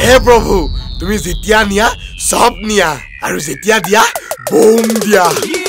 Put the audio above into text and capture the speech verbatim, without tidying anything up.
হে প্ৰভু তুমি যেতিয়া নিয়া সব নিয়া আৰু যেতিয়া দিয়া বোম দিয়া